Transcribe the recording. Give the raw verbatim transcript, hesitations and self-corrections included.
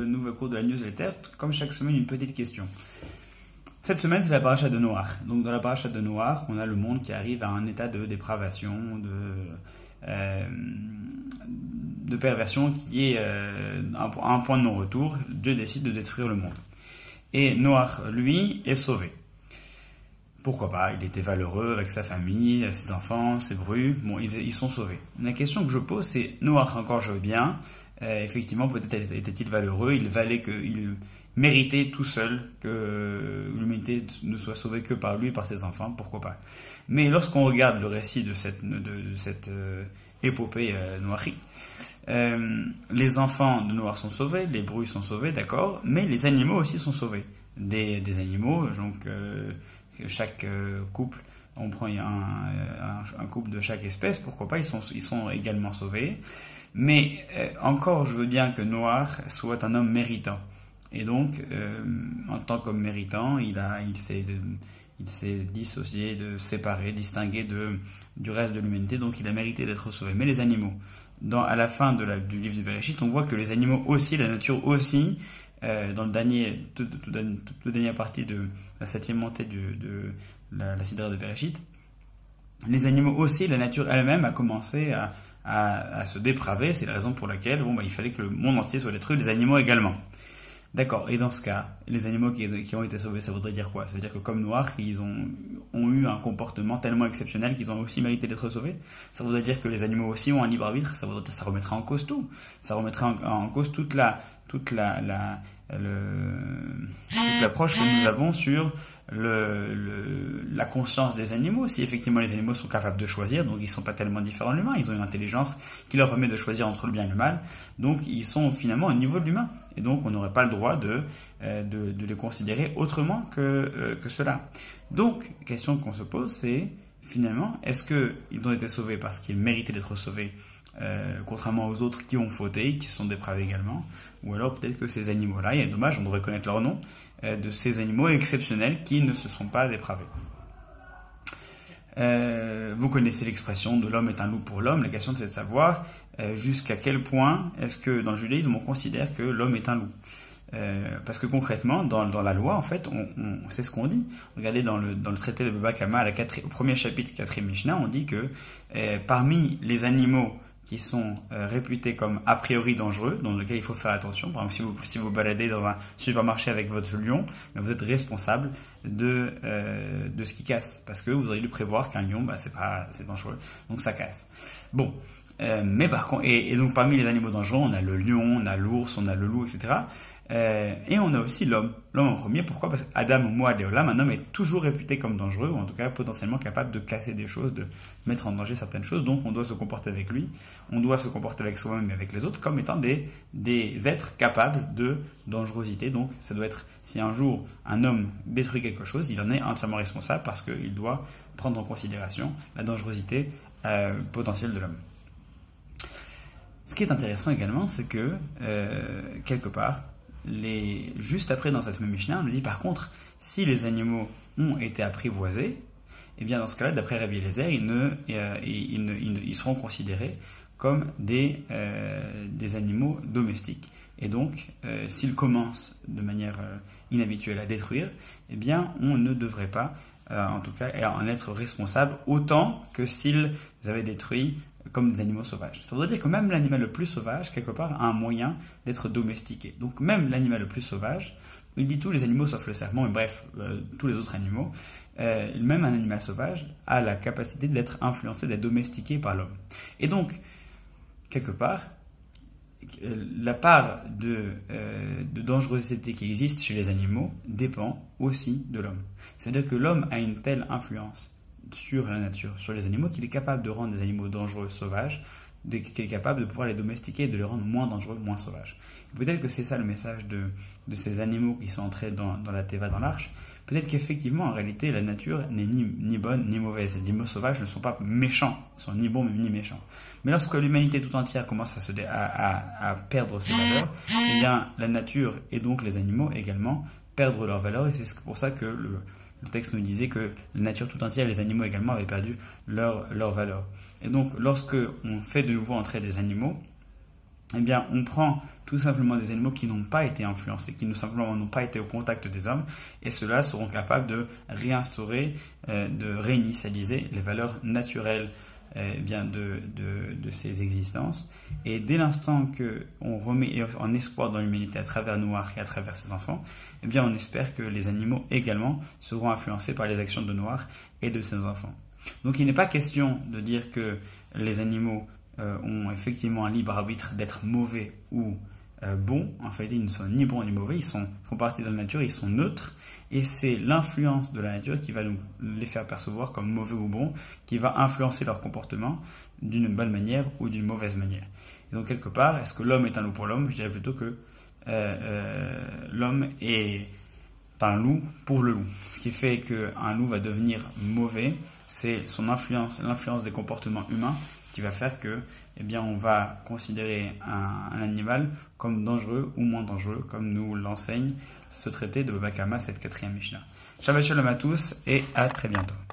ce nouveau cours de la newsletter. Comme chaque semaine, une petite question. Cette semaine, c'est la paracha de Noach. Donc, dans la paracha de Noach, on a le monde qui arrive à un état de dépravation, de, euh, de perversion qui est euh, à un point de non-retour. Dieu décide de détruire le monde. Et Noach, lui, est sauvé. Pourquoi pas? Il était valeureux avec sa famille, ses enfants, ses brus. Bon, ils, ils sont sauvés. La question que je pose, c'est Noach, encore je veux bien. Euh, effectivement, peut-être était-il valeureux. Il valait que, il méritait tout seul que l'humanité ne soit sauvée que par lui et par ses enfants. Pourquoi pas? Mais lorsqu'on regarde le récit de cette, de, de cette euh, épopée euh, noachique, euh, les enfants de Noach sont sauvés, les brus sont sauvés, d'accord, mais les animaux aussi sont sauvés. Des, des animaux, donc euh, chaque euh, couple, on prend un, un, un couple de chaque espèce, pourquoi pas, ils sont, ils sont également sauvés. Mais euh, encore, je veux bien que Noach soit un homme méritant. Et donc, euh, en tant qu'homme méritant, il a, il s'est, de, il s'est dissocié, de séparé, distingué de, du reste de l'humanité. Donc, il a mérité d'être sauvé. Mais les animaux, dans, à la fin de la, du livre de Bereshit, on voit que les animaux aussi, la nature aussi, euh, dans le dernier, toute, toute, toute, toute dernière partie de la septième montée de, de la, la Sidra de Bereshit, les animaux aussi, la nature elle-même a commencé à À, à se dépraver. C'est la raison pour laquelle bon, bah, il fallait que le monde entier soit détruit, les animaux également. D'accord, et dans ce cas, les animaux qui, qui ont été sauvés, ça voudrait dire quoi? Ça veut dire que comme Noach, ils ont, ont eu un comportement tellement exceptionnel qu'ils ont aussi mérité d'être sauvés. Ça voudrait dire que les animaux aussi ont un libre arbitre. Ça voudrait, ça remettrait en cause tout. Ça remettrait en, en cause toute la, toute la, la, le, toute l'approche que nous avons sur le, le, la conscience des animaux. Si effectivement les animaux sont capables de choisir, donc ils sont pas tellement différents de l'humain, ils ont une intelligence qui leur permet de choisir entre le bien et le mal, donc ils sont finalement au niveau de l'humain, et donc on n'aurait pas le droit de, euh, de, de les considérer autrement que, euh, que cela. Donc, question qu'on se pose, c'est finalement, est-ce qu'ils ont été sauvés parce qu'ils méritaient d'être sauvés, Euh, contrairement aux autres qui ont fauté, qui se sont dépravés également, ou alors peut-être que ces animaux-là, il y a dommage, on devrait connaître leur nom, euh, de ces animaux exceptionnels qui ne se sont pas dépravés. Euh, vous connaissez l'expression de l'homme est un loup pour l'homme. La question c'est de savoir euh, jusqu'à quel point est-ce que dans le judaïsme on considère que l'homme est un loup. Euh, parce que concrètement, dans, dans la loi, en fait, on, on, c'est ce qu'on dit. Regardez dans le, dans le traité de Baba Kama, à la au premier chapitre, quatrième Mishnah, on dit que euh, parmi les animaux qui sont euh, réputés comme a priori dangereux, dans lesquels il faut faire attention. Par exemple, si vous si vous baladez dans un supermarché avec votre lion, vous êtes responsable de euh, de ce qui casse, parce que vous auriez dû prévoir qu'un lion, bah c'est pas c'est dangereux, donc ça casse. Bon, euh, mais par contre, et, et donc parmi les animaux dangereux, on a le lion, on a l'ours, on a le loup, et cetera. Euh, et on a aussi l'homme. L'homme en premier, pourquoi? Parce qu'Adam, Moad et Olam, un homme est toujours réputé comme dangereux, ou en tout cas potentiellement capable de casser des choses, de mettre en danger certaines choses, donc on doit se comporter avec lui, on doit se comporter avec soi-même et avec les autres comme étant des, des êtres capables de dangerosité. Donc ça doit être, si un jour un homme détruit quelque chose, il en est entièrement responsable parce qu'il doit prendre en considération la dangerosité euh, potentielle de l'homme. Ce qui est intéressant également, c'est que, euh, quelque part, Les, juste après dans cette même Mishnah, on nous dit par contre, si les animaux ont été apprivoisés, eh bien dans ce cas-là, d'après Rabbi Eliezer, ils, ne, euh, ils, ne, ils, ne, ils seront considérés comme des, euh, des animaux domestiques. Et donc, euh, s'ils commencent de manière euh, inhabituelle à détruire, eh bien on ne devrait pas, euh, en tout cas, en être responsable autant que s'ils avaient détruit comme des animaux sauvages. Ça voudrait dire que même l'animal le plus sauvage, quelque part, a un moyen d'être domestiqué. Donc même l'animal le plus sauvage, il dit tous les animaux sauf le serpent, mais bref, euh, tous les autres animaux, euh, même un animal sauvage a la capacité d'être influencé, d'être domestiqué par l'homme. Et donc, quelque part, la part de, euh, de dangerosité qui existe chez les animaux dépend aussi de l'homme. C'est-à-dire que l'homme a une telle influence sur la nature, sur les animaux, qu'il est capable de rendre des animaux dangereux sauvages, qu'il est capable de pouvoir les domestiquer et de les rendre moins dangereux, moins sauvages. Et peut-être que c'est ça le message de, de ces animaux qui sont entrés dans, dans la Teva, dans l'arche. Peut-être qu'effectivement, en réalité, la nature n'est ni, ni bonne ni mauvaise. Les animaux sauvages ne sont pas méchants, ils sont ni bons ni méchants. Mais lorsque l'humanité tout entière commence à, se dé, à, à, à perdre ses valeurs, eh bien, la nature et donc les animaux également perdent leurs valeurs, et c'est pour ça que le Le texte nous disait que la nature tout entière, les animaux également, avaient perdu leur, leur valeur. Et donc, lorsque on fait de nouveau entrer des animaux, eh bien, on prend tout simplement des animaux qui n'ont pas été influencés, qui nous simplement n'ont pas été au contact des hommes, et ceux-là seront capables de réinstaurer, euh, de réinitialiser les valeurs naturelles eh bien de, de, de ces existences. Et dès l'instant qu'on remet en espoir dans l'humanité à travers Noir et à travers ses enfants, eh bien on espère que les animaux également seront influencés par les actions de Noir et de ses enfants. Donc il n'est pas question de dire que les animaux euh, ont effectivement un libre arbitre d'être mauvais ou euh, bons. En fait, ils ne sont ni bons ni mauvais, ils sont, font partie de la nature, ils sont neutres. Et c'est l'influence de la nature qui va nous les faire percevoir comme mauvais ou bons, qui va influencer leur comportement d'une bonne manière ou d'une mauvaise manière. Et donc quelque part, est-ce que l'homme est un loup pour l'homme? Je dirais plutôt que euh, euh, l'homme est un loup pour le loup. Ce qui fait qu'un loup va devenir mauvais, c'est son influence, l'influence des comportements humains qui va faire que, eh bien, on va considérer un, un animal comme dangereux ou moins dangereux, comme nous l'enseigne ce traité de Baba Kama, cette quatrième Mishnah. Shabbat Shalom à tous et à très bientôt.